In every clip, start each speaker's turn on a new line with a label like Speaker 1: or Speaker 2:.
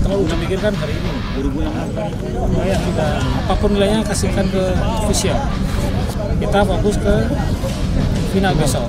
Speaker 1: terlalu memikirkan hari ini, buru-buru kita apapun nilainya kasihkan ke official. Kita fokus ke final besok.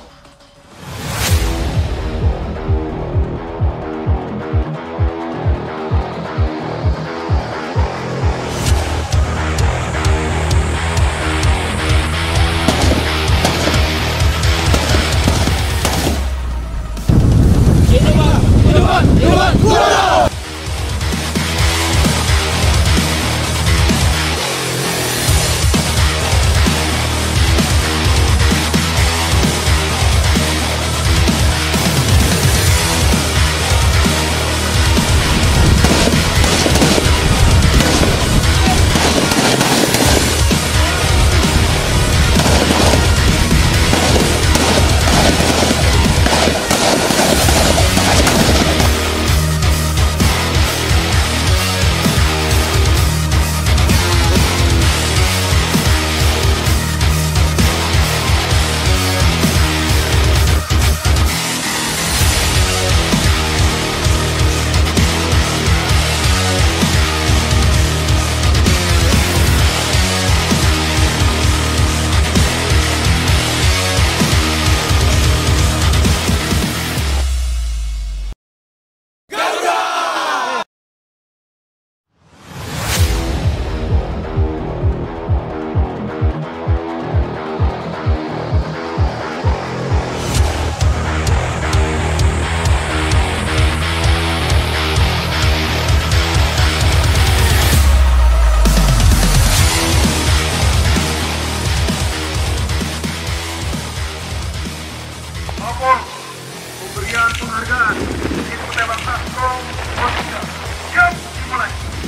Speaker 2: Pemberian penghargaan tim penembak Asko Wasida. Siap, dimulai.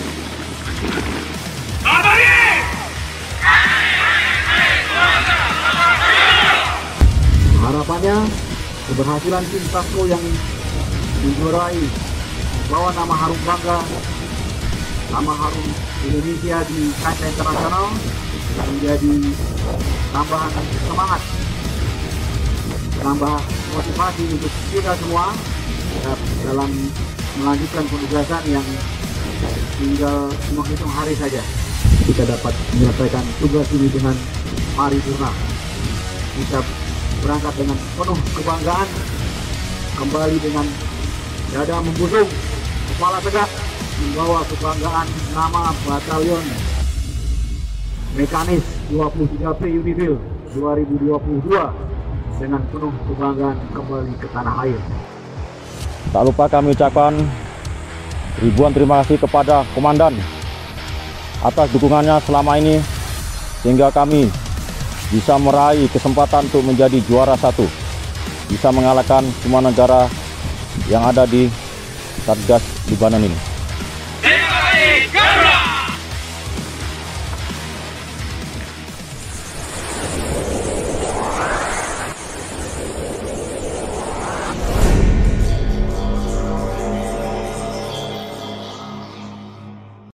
Speaker 3: Harapannya keberhasilan tim Sasko yang menjuarai bawa nama harum bangga, nama harum Indonesia di kancah internasional menjadi tambahan semangat, tambah motivasi untuk kita semua dalam melanjutkan penugasan yang tinggal menghitung hari saja kita dapat menyelesaikan tugas ini dengan paripurna. Kita berangkat dengan penuh kebanggaan, kembali dengan dada membusung, kepala tegak, membawa kebanggaan nama Batalion Mekanis 23P Unifil 2022 dengan penuh kebanggaan kembali ke tanah air.
Speaker 4: Tak lupa kami ucapkan ribuan terima kasih kepada Komandan atas dukungannya selama ini sehingga kami bisa meraih kesempatan untuk menjadi juara satu, bisa mengalahkan semua negara yang ada di Satgas Libanon ini.